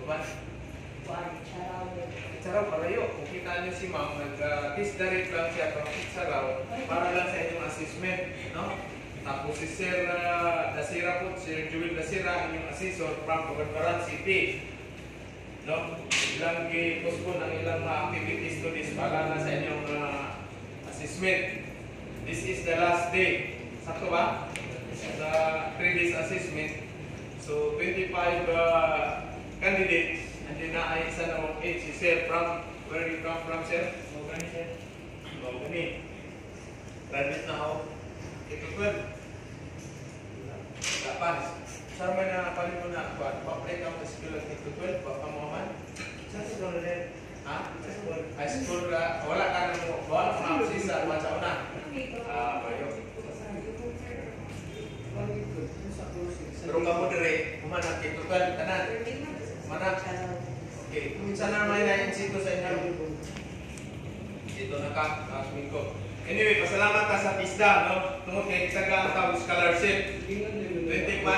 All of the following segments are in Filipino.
Kuan? Saraw palayo. Kung kita niyo si ma'am, nag-test direct lang siya pang saraw para lang sa inyong assessment, no? Tapos si Sir Dasira po, Sir Jewel Dasira, inyong assessor from Coveran City. No? Ilang i-postpone ang ilang activities to this para na sa inyong assessment. This is the last day. Sakto ba? Sa 3 days assessment. So 25 candidates. And then na ay isa na mong age. Si Sir, from where you come from, Sir? Mogani, Sir. Mogani. Graduate na ako. Ito 12. Dapat. Saan man na panin mo na pa-play ka sa school at ito 12? Papamuhaman? Sa school ulit. Ha? Sa school. High school ka. Wala ka na mo. Wala ka na sisa. Matsaw na. Bayo. Pero ka mo dire. Kumanak ito 12. Tanan. Kumanak. Okay. Saan na may na-insito sa inyo? Dito nakakasmin ko. Anyway, pasalamat ka sa PISDA, no? Tungkol kay kita ka ang scholarship. 25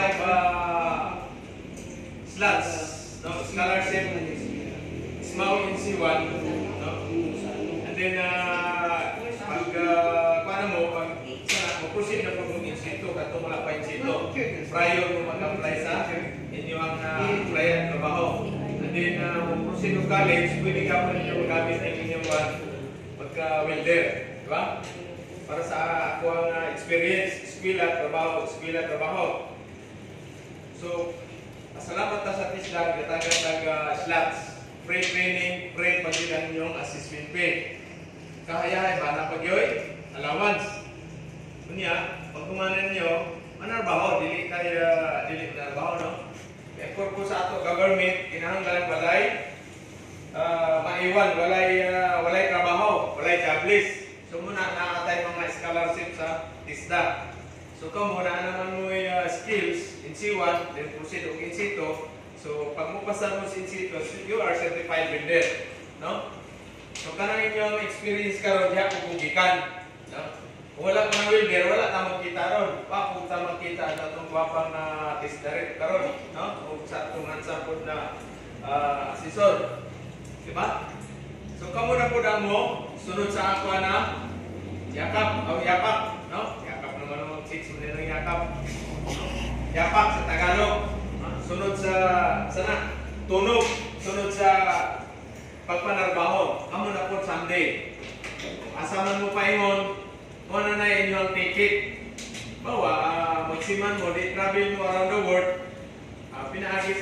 slots, no? Scholarship, SMAW in C1, no? And then, pag, paano mo, pag mag-proceed na pag mag-insito, katong wala pa insito, prior mo mag-apply sa inyong apply at trabaho. And then, mag-proceed ng college, pwede ka pa ninyo magamit ng inyong pagka-welder. Diba? Para sa ako ang experience, eskwela, trabaho. So, salamat na sa PISDA, katagad slots, free training, free pag-ilan yung assessment pay. Kahayahay ba na pag-yoy? Allowance. Kunya, pag kumanan nyo, manarbaho, dili manarbaho, no? Kaya purpose sa ato, government, kinahanglan balay, maiwan, walay trabaho, walay jobless. So muna nakatay mga scholarship sa PISDA. So kung muna naman mo skills in C1, then proceed o in C2. So pag mo pasar mo sa in C2, you are certified welder, no? So kanang inyong experience karon diha kung gikan, no? Kung wala pa ng welder, wala ta makita ron. Pa kung ta makita sa tong gwapang test direct karon, no? O sa atong hansapod na assessor. Diba? So kamo na pud mo sunod sa ako na yakap, no? Yakap naman ang six mo ng yakap. Yakap sa Tagalog. Sunod sa sana tunog, sunod sa pagpanarbaho. Kamo na pud someday. Asa man mo paingon, mo na inyong ticket. Bawa magsiman mo di travel mo around the world. Pinaagi